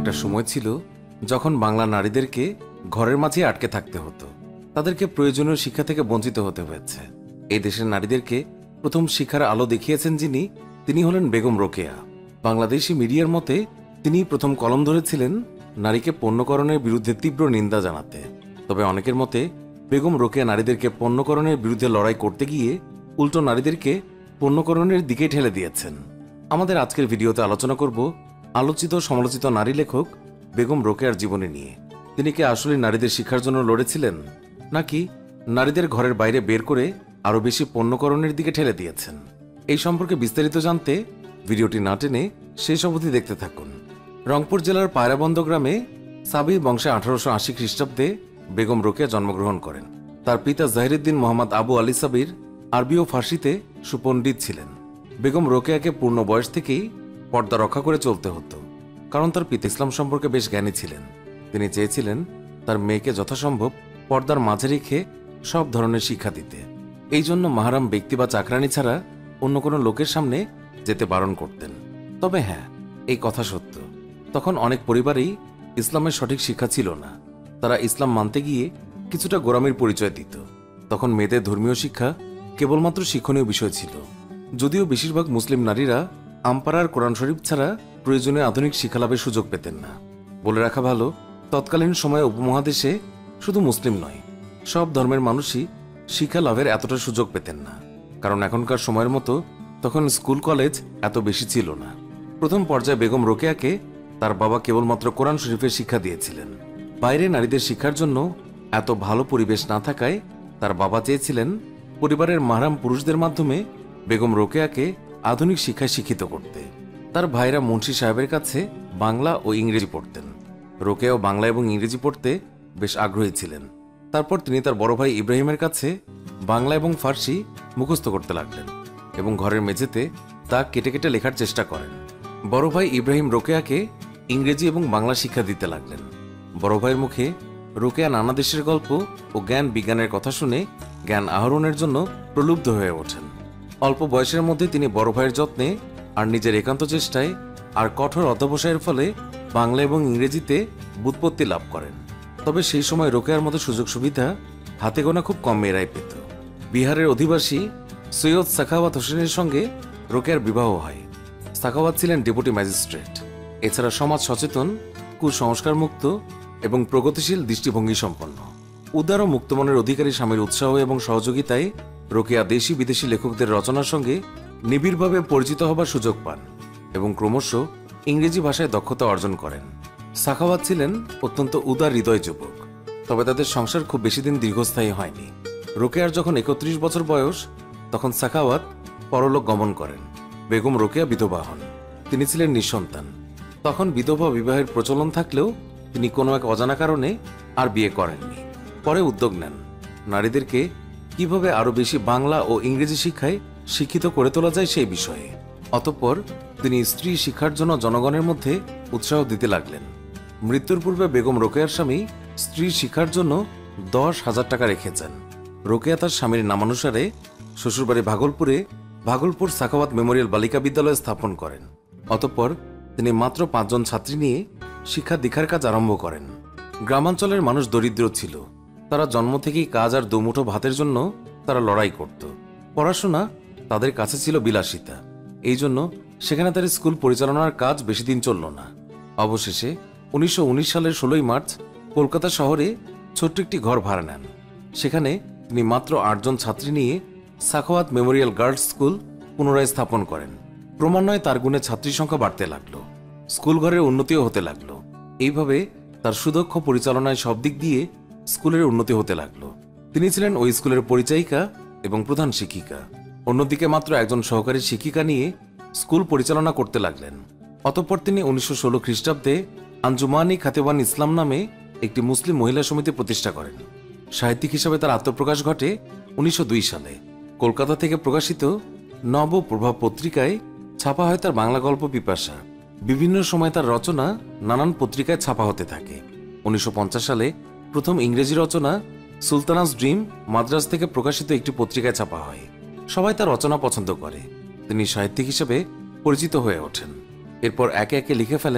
একটা সময় ছিল যখন বাংলা নারীদেরকে ঘরের মাঝে আটকে থাকতে হতো, তাদেরকে প্রয়োজনীয় শিক্ষা থেকে বঞ্চিত হতে হয়েছে। এই দেশের নারীদেরকে প্রথম শিক্ষার আলো দেখিয়েছেন যিনি, তিনি হলেন বেগম রোকেয়া। বাংলাদেশি মিডিয়ার মতে তিনি প্রথম কলম ধরেছিলেন নারীকে পণ্যকরণের বিরুদ্ধে তীব্র নিন্দা জানাতে। তবে অনেকের মতে বেগম রোকেয়া নারীদেরকে পণ্যকরণের বিরুদ্ধে লড়াই করতে গিয়ে উল্টো নারীদেরকে পণ্যকরণের দিকে ঠেলে দিয়েছেন। আমাদের আজকের ভিডিওতে আলোচনা করব আলোচিত সমালোচিত নারী লেখক বেগম রোকেয়ার জীবনী নিয়ে। তিনি কি আসলে নারীদের শিক্ষার জন্য লড়েছিলেন, নাকি নারীদের ঘরের বাইরে বের করে আরও বেশি পণ্যকরণের দিকে ঠেলে দিয়েছেন? এই সম্পর্কে বিস্তারিত জানতে ভিডিওটি না টেনে শেষ অবধি দেখতে থাকুন। রংপুর জেলার পায়রাবন্দ গ্রামে সাবি বংশে 1880 খ্রিস্টাব্দে বেগম রোকেয়া জন্মগ্রহণ করেন। তার পিতা জাহিরুদ্দিন মোহাম্মদ আবু আলী সাবির আরবি ও ফার্সিতে সুপণ্ডিত ছিলেন। বেগম রোকেয়াকে পূর্ণ বয়স থেকেই পর্দা রক্ষা করে চলতে হতো, কারণ তার পিতা ইসলাম সম্পর্কে বেশ জ্ঞানী ছিলেন। তিনি চেয়েছিলেন তার মেয়েকে যথাসম্ভব পর্দার মাঝে রেখে সব ধরনের শিক্ষা দিতে। এই জন্য মাহারাম ব্যক্তি বা চাকরানি ছাড়া অন্য কোনো লোকের সামনে যেতে বারণ করতেন। তবে হ্যাঁ, এই কথা সত্য, তখন অনেক পরিবারেই ইসলামের সঠিক শিক্ষা ছিল না। তারা ইসলাম মানতে গিয়ে কিছুটা গোঁড়ামির পরিচয় দিত। তখন মেয়েদের ধর্মীয় শিক্ষা কেবলমাত্র শিক্ষণীয় বিষয় ছিল। যদিও বেশিরভাগ মুসলিম নারীরা আমপাড়ার কোরআন শরীফ ছাড়া প্রয়োজনীয় আধুনিক শিক্ষালাভের সুযোগ পেতেন না। বলে রাখা ভালো, তৎকালীন সময়ে উপমহাদেশে শুধু মুসলিম নয়, সব ধর্মের মানুষই শিক্ষা লাভের এতটা সুযোগ পেতেন না, কারণ এখনকার সময়ের মতো তখন স্কুল কলেজ এত বেশি ছিল না। প্রথম পর্যায়ে বেগম রোকেয়াকে তার বাবা কেবলমাত্র কোরআন শরীফের শিক্ষা দিয়েছিলেন। বাইরে নারীদের শিক্ষার জন্য এত ভালো পরিবেশ না থাকায় তার বাবা চেয়েছিলেন পরিবারের মাহরাম পুরুষদের মাধ্যমে বেগম রোকেয়াকে আধুনিক শিক্ষায় শিক্ষিত করতে। তার ভাইরা মুন্সি সাহেবের কাছে বাংলা ও ইংরেজি পড়তেন। রোকেয়াও বাংলা এবং ইংরেজি পড়তে বেশ আগ্রহী ছিলেন। তারপর তিনি তার বড় ভাই ইব্রাহিমের কাছে বাংলা এবং ফার্সি মুখস্থ করতে লাগলেন এবং ঘরের মেঝেতে তা কেটে কেটে লেখার চেষ্টা করেন। বড় ভাই ইব্রাহিম রোকেয়াকে ইংরেজি এবং বাংলা শিক্ষা দিতে লাগলেন। বড় ভাইয়ের মুখে রোকেয়া নানা দেশের গল্প ও জ্ঞান বিজ্ঞানের কথা শুনে জ্ঞান আহরণের জন্য প্রলুব্ধ হয়ে ওঠেন। অল্প বয়সের মধ্যে তিনি বড় ভাইয়ের যত্নে আর নিজের একান্ত চেষ্টায় আর কঠোর অধ্যবসায়ের ফলে বাংলা এবং ইংরেজিতে ব্যুৎপত্তি লাভ করেন। তবে সেই সময় রোকেয়ার মতো সুযোগ সুবিধা হাতে গোনা খুব কম মেয়েরাই পেত। বিহারের অধিবাসী সৈয়দ সাখাওয়াত হোসেনের সঙ্গে রোকেয়ার বিবাহ হয়। সাখাওয়াত ছিলেন ডেপুটি ম্যাজিস্ট্রেট। এছাড়া সমাজ সচেতন, কুসংস্কার মুক্ত এবং প্রগতিশীল দৃষ্টিভঙ্গি সম্পন্ন। উদার ও মুক্তমনের অধিকারী স্বামীর উৎসাহ এবং সহযোগিতায় রোকেয়া দেশি বিদেশি লেখকদের রচনার সঙ্গে নিবিড়ভাবে পরিচিত হবার সুযোগ পান এবং ক্রমশ ইংরেজি ভাষায় দক্ষতা অর্জন করেন। সাখাওয়াত ছিলেন অত্যন্ত উদার হৃদয় যুবক, তবে তাদের সংসার খুব বেশি দিন দীর্ঘস্থায়ী হয়নি। রোকেয়ার যখন 31 বছর বয়স, তখন সাখাওয়াত পরলোক গমন করেন। বেগম রোকেয়া বিধবা হন। তিনি ছিলেন নিঃসন্তান। তখন বিধবা বিবাহের প্রচলন থাকলেও তিনি কোনো এক অজানা কারণে আর বিয়ে করেননি। পরে উদ্যোগ নেন নারীদেরকে কিভাবে আরও বেশি বাংলা ও ইংরেজি শিক্ষায় শিক্ষিত করে তোলা যায় সেই বিষয়ে। অতঃপর তিনি স্ত্রী শিক্ষার জন্য জনগণের মধ্যে উৎসাহ দিতে লাগলেন। মৃত্যুর পূর্বে বেগম রোকেয়ার স্বামী স্ত্রী শিক্ষার জন্য 10,000 টাকা রেখেছেন। রোকেয়া তার স্বামীর নামানুসারে শ্বশুরবাড়ি ভাগলপুরে ভাগলপুর সাখাওয়াত মেমোরিয়াল বালিকা বিদ্যালয় স্থাপন করেন। অতঃপর তিনি মাত্র 5 জন ছাত্রী নিয়ে শিক্ষা দীক্ষার কাজ আরম্ভ করেন। গ্রামাঞ্চলের মানুষ দরিদ্র ছিল। তারা জন্ম থেকেই কাজ আর দুমুঠো ভাতের জন্য তারা লড়াই করত। পড়াশোনা তাদের কাছে ছিল বিলাসিতা। এই জন্য সেখানে তার স্কুল পরিচালনার কাজ বেশি দিন চলল না। অবশেষে 1919 সালের 16ই মার্চ কলকাতা শহরে ছোট্ট একটি ঘর ভাড়া নেন। সেখানে তিনি মাত্র 8 জন ছাত্রী নিয়ে সাখাওয়াত মেমোরিয়াল গার্লস স্কুল পুনরায় স্থাপন করেন। ক্রমান্বয়ে তার গুণে ছাত্রীর সংখ্যা বাড়তে লাগলো। স্কুল ঘরের উন্নতিও হতে লাগলো। এইভাবে তার সুদক্ষ পরিচালনায় সব দিক দিয়ে স্কুলের উন্নতি হতে লাগলো। তিনি ছিলেন ওই স্কুলের পরিচায়িকা এবং প্রধান শিক্ষিকা। অন্যদিকে মাত্র একজন সহকারী শিক্ষিকা নিয়ে স্কুল পরিচালনা করতে লাগলেন। অতঃপর তিনি 1916 খ্রিস্টাব্দে আঞ্জুমানি খাতেওয়ান ইসলাম নামে একটি মুসলিম মহিলা সমিতি প্রতিষ্ঠা করেন। সাহিত্যিক হিসাবে তার আত্মপ্রকাশ ঘটে 1902 সালে। কলকাতা থেকে প্রকাশিত নব প্রভাব পত্রিকায় ছাপা হয় তার বাংলা গল্প পিপাসা। বিভিন্ন সময় তার রচনা নানান পত্রিকায় ছাপা হতে থাকে। 1950 সালে প্রথম ইংরেজি রচনা সুলতানাস ড্রিম মাদ্রাজ থেকে প্রকাশিত একটি পত্রিকায় ছাপা হয়। সবাই তার রচনা পছন্দ করে। তিনি সাহিত্যিক হিসেবে পরিচিত হয়ে ওঠেন। এরপর একে একে লিখে ফেলেন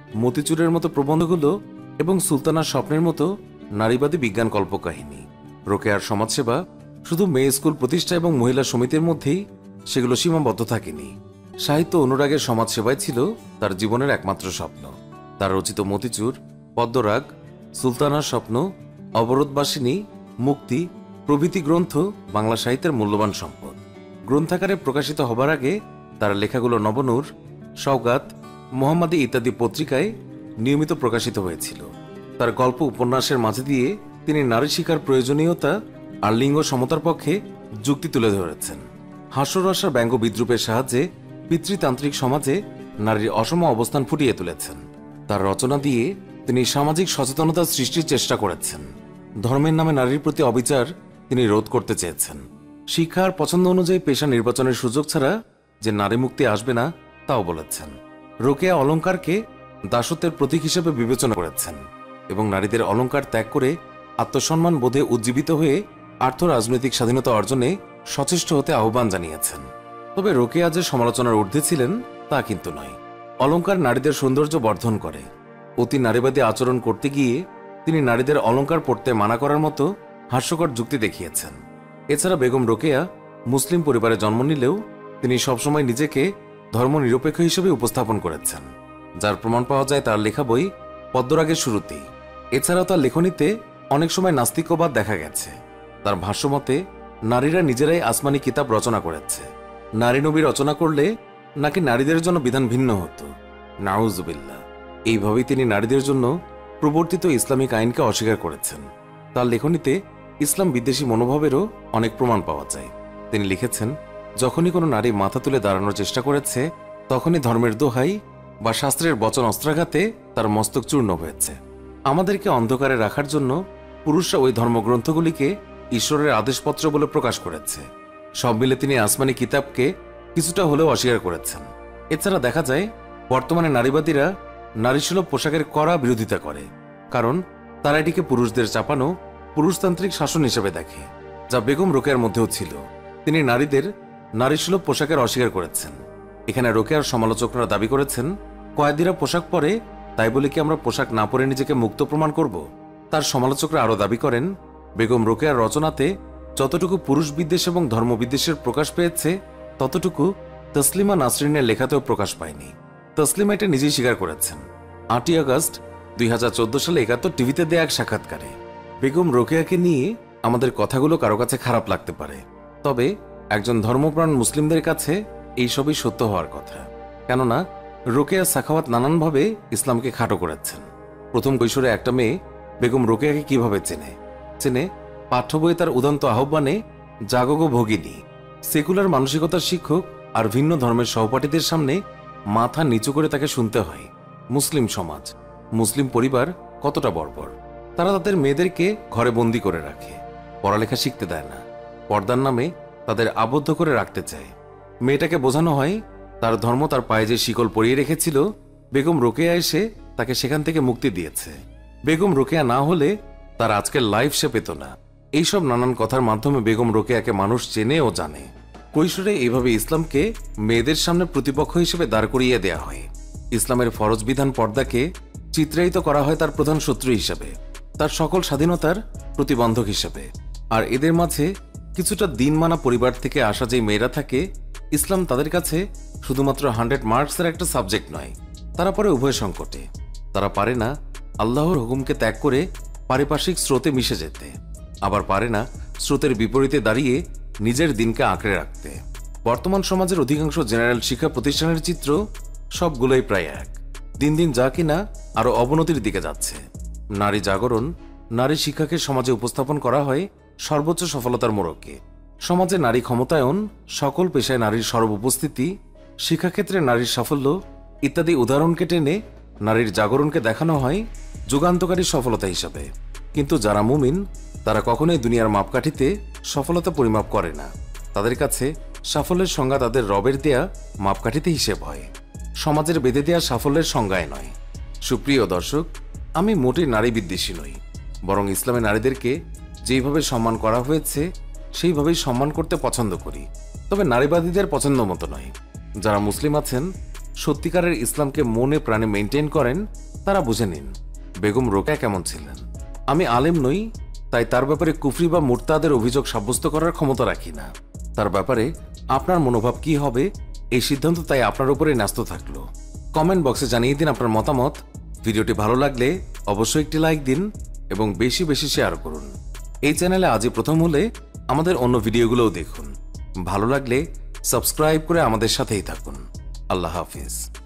মতিচুরের মতো প্রবন্ধগুলো এবং সুলতানার স্বপ্নের মতো নারীবাদী বিজ্ঞান কল্পকাহিনী। রোকেয়ার সমাজসেবা শুধু মেয়ে স্কুল প্রতিষ্ঠা এবং মহিলা সমিতির মধ্যেই সেগুলো সীমাবদ্ধ থাকেনি। সাহিত্য অনুরাগের সমাজসেবাই ছিল তার জীবনের একমাত্র স্বপ্ন। তার রচিত মতিচুর, পদ্মরাগ, সুলতানার স্বপ্ন, অবরোধবাসিনী, মুক্তি প্রভৃতি গ্রন্থ বাংলা সাহিত্যের মূল্যবান সম্পদ। গ্রন্থাকারে প্রকাশিত হবার আগে তার লেখাগুলো নবনূর, সওগাত, মোহাম্মদী ইত্যাদি পত্রিকায় নিয়মিত প্রকাশিত হয়েছিল। তার গল্প উপন্যাসের মাঝে দিয়ে তিনি নারী শিক্ষার প্রয়োজনীয়তা আর লিঙ্গ সমতার পক্ষে যুক্তি তুলে ধরেছেন। হাস্যরসার ব্যঙ্গ বিদ্রুপের সাহায্যে পিতৃতান্ত্রিক সমাজে নারীর অসম অবস্থান ফুটিয়ে তুলেছেন। তার রচনা দিয়ে তিনি সামাজিক সচেতনতা সৃষ্টির চেষ্টা করেছেন। ধর্মের নামে নারীর প্রতি অবিচার তিনি রোধ করতে চেয়েছেন। শিক্ষা আর পছন্দ অনুযায়ী পেশা নির্বাচনের সুযোগ ছাড়া যে নারী মুক্তি আসবে না তাও বলেছেন। রোকেয়া অলংকারকে দাসত্বের প্রতীক হিসেবে বিবেচনা করেছেন এবং নারীদের অলংকার ত্যাগ করে আত্মসম্মান বোধে উজ্জীবিত হয়ে আর্থ রাজনৈতিক স্বাধীনতা অর্জনে সচেষ্ট হতে আহ্বান জানিয়েছেন। তবে রোকেয়া যে সমালোচনার ঊর্ধ্বে ছিলেন তা কিন্তু নয়। অলংকার নারীদের সৌন্দর্য বর্ধন করে। অতি নারীবাদী আচরণ করতে গিয়ে তিনি নারীদের অলংকার পরতে মানা করার মতো হাস্যকর যুক্তি দেখিয়েছেন। এছাড়া বেগম রোকেয়া মুসলিম পরিবারে জন্ম নিলেও তিনি সবসময় নিজেকে ধর্মনিরপেক্ষ হিসেবে উপস্থাপন করেছেন, যার প্রমাণ পাওয়া যায় তার লেখা বই পদ্মরাগের শুরুতেই। এছাড়াও তার লেখনীতে অনেক সময় নাস্তিক্যবাদ দেখা গেছে। তার ভাষ্যমতে নারীরা নিজেরাই আসমানি কিতাব রচনা করেছে। নারী নবী রচনা করলে নাকি নারীদের জন্য বিধান ভিন্ন হতো। নাউজুবিল্লাহ। এইভাবেই তিনি নারীদের জন্য প্রবর্তিত ইসলামিক আইনকে অস্বীকার করেছেন। তার লেখনীতে ইসলাম বিদ্বেষী মনোভাবেরও অনেক প্রমাণ পাওয়া যায়। তিনি লিখেছেন, যখনই কোনো নারী মাথা তুলে দাঁড়ানোর চেষ্টা করেছে তখনই ধর্মের দোহাই বা শাস্ত্রের বচন অস্ত্রাঘাতে তার মস্তক চূর্ণ হয়েছে। আমাদেরকে অন্ধকারে রাখার জন্য পুরুষরা ওই ধর্মগ্রন্থগুলিকে ঈশ্বরের আদেশপত্র বলে প্রকাশ করেছে। সব মিলে তিনি আসমানি কিতাবকে কিছুটা হলেও অস্বীকার করেছেন। এছাড়া দেখা যায় বর্তমানে নারীবাদীরা নারীসুলভ পোশাকের কড়া বিরোধিতা করে, কারণ তারা এটিকে পুরুষদের চাপানো পুরুষতান্ত্রিক শাসন হিসেবে দেখে, যা বেগম রোকেয়ার মধ্যেও ছিল। তিনি নারীদের নারীসুলভ পোশাকের অস্বীকার করেছেন। এখানে রোকেয়ার সমালোচকরা দাবি করেছেন, কয়েদিরা পোশাক পরে তাই বলে কি আমরা পোশাক না পরে নিজেকে মুক্ত প্রমাণ করব? তার সমালোচকরা আরও দাবি করেন, বেগম রোকেয়ার রচনাতে যতটুকু পুরুষ বিদ্বেষ এবং ধর্মবিদ্বেষের প্রকাশ পেয়েছে ততটুকু তসলিমা নাসরিনের লেখাতেও প্রকাশ পায়নি। তসলিমা এটা নিজেই স্বীকার করেছেন। 8ই আগস্ট 2014 সালে 71 টিভিতে দেয়া এক সাক্ষাৎকারে। বেগম রোকেয়াকে নিয়ে আমাদের কথাগুলো কারো কাছে খারাপ লাগতে পারে, তবে একজন ধর্মপ্রাণ মুসলিমদের কাছে এই সবই সত্য হওয়ার কথা। কেননা রোকেয়া সাখাওয়াত নানানভাবে ইসলামকে খাটো করেছেন। প্রথম কৈশোরে একটা মেয়ে বেগম রোকেয়াকে কিভাবে চেনে পাঠ্য বইয়ে তার উদান্ত আহ্বানে জাগো ভগিনী, সেকুলার মানসিকতার শিক্ষক আর ভিন্ন ধর্মের সহপাঠীদের সামনে মাথা নিচু করে তাকে শুনতে হয় মুসলিম সমাজ, মুসলিম পরিবার কতটা বর্বর। তারা তাদের মেয়েদেরকে ঘরে বন্দি করে রাখে, পড়ালেখা শিখতে দেয় না, পর্দার নামে তাদের আবদ্ধ করে রাখতে চায়। মেয়েটাকে বোঝানো হয় তার ধর্ম তার পায়ে যে শিকল পরিয়ে রেখেছিল বেগম রোকেয়া এসে তাকে সেখান থেকে মুক্তি দিয়েছে। বেগম রোকেয়া না হলে তার আজকের লাইফ সে পেত না। এইসব নানান কথার মাধ্যমে বেগম রোকেয়াকে মানুষ চেনে ও জানে। কৈশোরে এইভাবে ইসলামকে মেয়েদের সামনে প্রতিপক্ষ হিসেবে দাঁড় করিয়ে দেয়া হয়। ইসলামের ফরজ বিধান পর্দাকে চিত্রায়িত করা হয় তার প্রধান শত্রু হিসেবে, তার সকল স্বাধীনতার প্রতিবন্ধক হিসেবে। আর এদের মাঝে কিছুটা দিন মানা পরিবার থেকে আসা যে মেয়েরা থাকে, ইসলাম তাদের কাছে শুধুমাত্র 100 মার্কসের একটা সাবজেক্ট নয়। তারা পড়ে উভয় সংকটে। তারা পারে না আল্লাহর হুকুমকে ত্যাগ করে পারিপার্শ্বিক স্রোতে মিশে যেতে, আবার পারে না স্রোতের বিপরীতে দাঁড়িয়ে নিজের দিনকে আঁকড়ে রাখতে। বর্তমান সমাজের অধিকাংশ জেনারেল শিক্ষা প্রতিষ্ঠানের চিত্র সবগুলোই প্রায় এক। দিন দিন যা কিনা আরও অবনতির দিকে যাচ্ছে। নারী জাগরণ, নারী শিক্ষাকে সমাজে উপস্থাপন করা হয় সর্বোচ্চ সফলতার মোড়কে। সমাজে নারী ক্ষমতায়ন, সকল পেশায় নারীর সর্বউপস্থিতি, শিক্ষাক্ষেত্রে নারীর সাফল্য ইত্যাদি উদাহরণকে টেনে নারীর জাগরণকে দেখানো হয় যুগান্তকারী সফলতা হিসাবে। কিন্তু যারা মুমিন তারা কখনোই দুনিয়ার মাপকাঠিতে সফলতা পরিমাপ করে না। তাদের কাছে সাফল্যের সংজ্ঞা তাদের রবের দেয়া মাপকাঠিতে হিসেব হয়, সমাজের বেঁধে দেয়া সাফল্যের সংজ্ঞায় নয়। সুপ্রিয় দর্শক, আমি মোটেই নারী বিদ্বেষী নই, বরং ইসলামে নারীদেরকে যেইভাবে সম্মান করা হয়েছে সেইভাবেই সম্মান করতে পছন্দ করি। তবে নারীবাদীদের পছন্দ মতো নয়। যারা মুসলিম আছেন সত্যিকারের ইসলামকে মনে প্রাণে মেনটেন করেন তারা বুঝে নিন বেগম রোকেয়া কেমন ছিলেন। আমি আলেম নই, তাই তার ব্যাপারে কুফরি বা মুরতাদের অভিযোগ সাব্যস্ত করার ক্ষমতা রাখি না। তার ব্যাপারে আপনার মনোভাব কি হবে এই সিদ্ধান্ত তাই আপনার উপরে ন্যস্ত থাকলো। কমেন্ট বক্সে জানিয়ে দিন আপনার মতামত। ভিডিওটি ভালো লাগলে অবশ্যই একটি লাইক দিন এবং বেশি বেশি শেয়ার করুন। এই চ্যানেলে আজই প্রথম হলে আমাদের অন্য ভিডিওগুলোও দেখুন। ভালো লাগলে সাবস্ক্রাইব করে আমাদের সাথেই থাকুন। আল্লাহ হাফিজ।